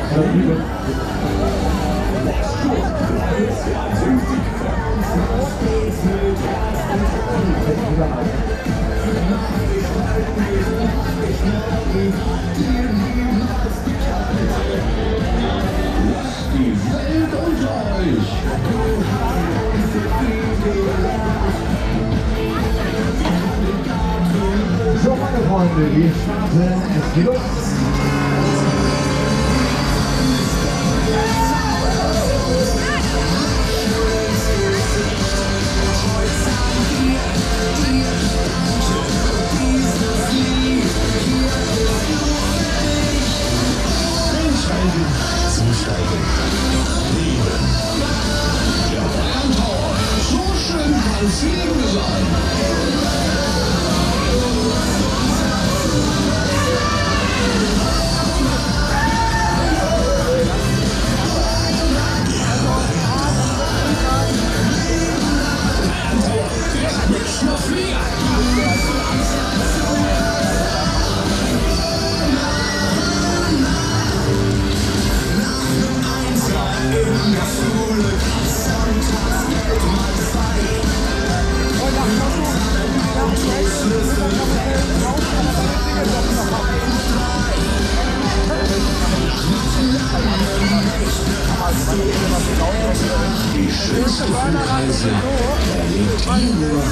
Die Welt unter euch. So, meine Freunde, wir starten. Es geht los. Zusteigen. Lieben. Der Bayern Tower. So schön kann's Leben sein. Die schönste Flugreise erlebt ihr nur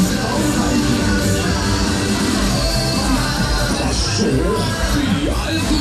so wie die alten